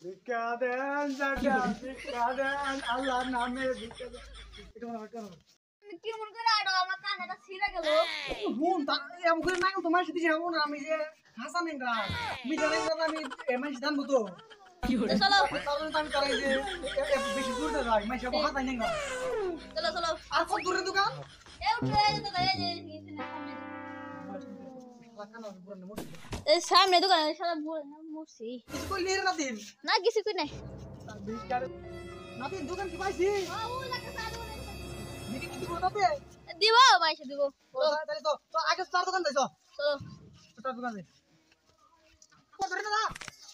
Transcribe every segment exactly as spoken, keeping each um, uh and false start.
ভিক্ষা দেন দাদা, ভিক্ষা দেন, আল্লাহর নামে ভিক্ষা দেন। এটা মনে হয় কেন? কেমন করে আড়ো আমার কানেটা ছিঁড়ে গেল। হুন তা এমন করে নাই তোমার সাথে যাবো না আমি যে হাসান নেংরা আমি জানি না আমি এমএস দান তো চলো তাহলে তো আমি তারাই যে বেশি দূর না যাই মাইসা হাসান নেংরা চলো চলো আর কত দূরে দোকান এ উঠে যেতে এই যে এই সামনে দোকান সারা মরছি কিছু কই নেই না দিন না কিছু কই নাই না দিন দোকান কি পাইছি দেখি কি দিব নাতে দিব মাইসে দিব ও তাহলে তো তো আগে চার দোকান যাইছো চলো চার দোকান যাই কত দূরে না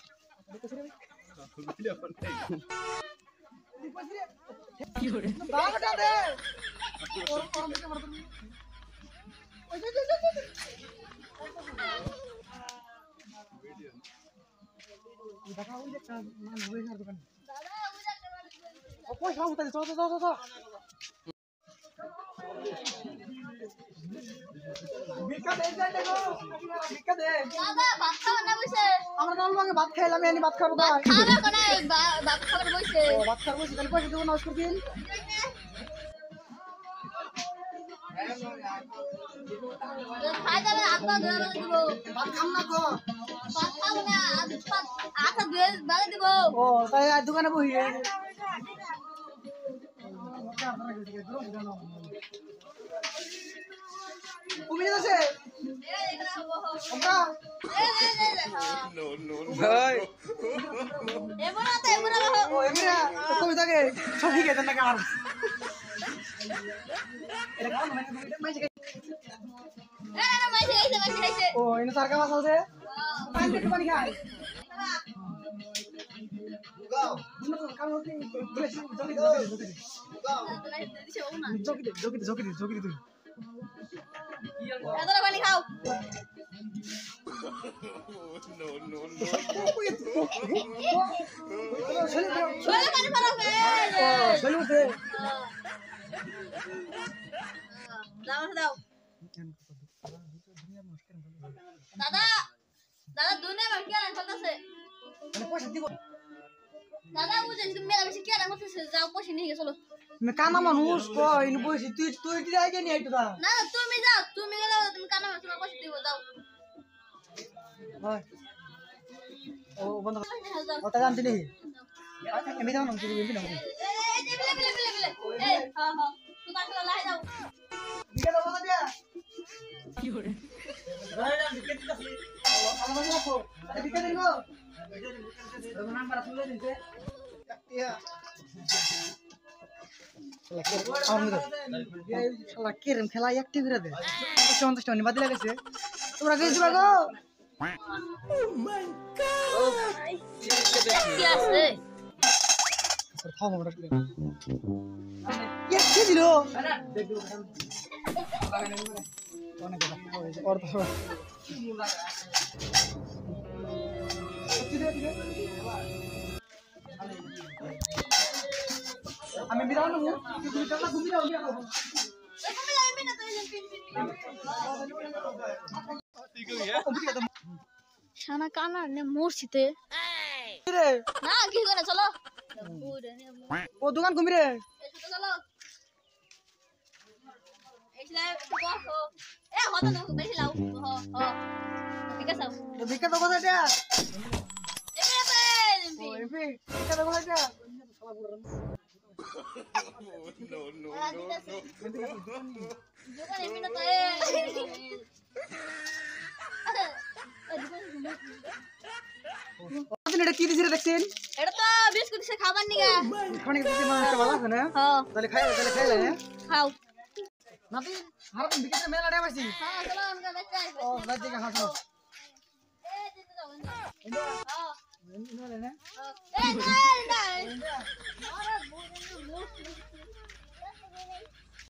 কি হরে বাগটা দে ওর ওর দিকে মার তুমি ওই যে যে ভিডিও দেখা ওই যে মান হয়ে যার দোকান দাদা ওই একটা ও কই খাও তাহলে চল চল চল ভিক্ষা দে যাই দেখো ভিক্ষা দে দাদা ভাত খাওয়া না বসে আমরা কাল আগে ভাত খাইলাম আমি ভাত খাবো ভাই খাওয়া কোনা ভাত খাবার বসে ও ভাত খাবো তাহলে পয়সা দেবো না আজকে দিন খাই যাবে আত্মা ধরে দিব ভাত খাম না গো ভাত খাবো না আত্মা ধরে বাড়ি দিব ও তাই আজ দোকানে বহি কুমির আছে আমরা No, no, no. ভাই এমন আছে এমন আছে ও এমরা কই থাকে সব ঠিক আছে না কার এটা কার মানে মাইছে না না মাইছে আইছে মাইছে আইছে ও এনে সারকা মাছ আছে পানি একটু পানি খাই গাও কাম হতে জলদি জলদি গাও জলদি জলদি জলদি জলদি তুই এতটা পানি খাও No, no, no. শোলে পানি ফেলাবে চলুতে দাও দাও দাদা দাদা দুনিয়া में क्या रंग चलते মানে পয়সা দিব दादा मुझे तुम मेरा वैसे क्या रंग से जाओ पोछी नहीं चलो মে কানা মানুষ কই ইন বইছি তুই তুই কি আগে নি আইতো দা ना तुम ही जाओ तुम ही जाओ तुम काना में पोछी दियो जाओ হয় ও বন্ধ ওটা জানতি নি আমি দাও না তুই বলবি না ए बिले बिले बिले बिले ए हां हां तू ताके लाई जाओ দিকে দাও না দিয়া কি করে রাইডা দিকে দিতাছি আমার রাখো দিকে দেন গো নাম্বার তুলে দিতে ইয়া শালা কেরম খেলা অ্যাক্টিভ করে দে পঞ্চাশ টাকা বাদ লাগাইছে তোমরা গেছ দিবা গো Oh my god! क्या से খাও মোটা করে ইয়া কি দিলো অনেক অর্ধ আমি বিরাও না তুমি টাকা ঘুমি যাও বিরাও তুমি लाई में ना तो ये पिन पिन শানা কানা নে মরছিতে রে না কি করে চলো ওরে নে ও দোকান ঘুমি রে এই তো চলো এইলা বসো এ হতো না বেশি লাও হ হ ঠিক আছে ভিক্ষা দেবো না এটা এমনি ও এফি ভিক্ষা দেবো না এটা No, no, Ah, no, dito no. দোকান এমনি না তো এ আপনি এটা কি দিছিরে দেখছেন এটা তো বিস্কুট সে খাবার নিগা খানি দিছি মানুষটা ভালো আছে না হ্যাঁ তাহলে খাই তাহলে খাইলে হ্যাঁ খাও নাতি হারাত ভিক্ষা মেলা টাইম আছে হ্যাঁ চলো আমরা দেখতে ও রাত দিকে হাসো এ দিতে যাও হ্যাঁ এনে না এ না না আরে বল না মোর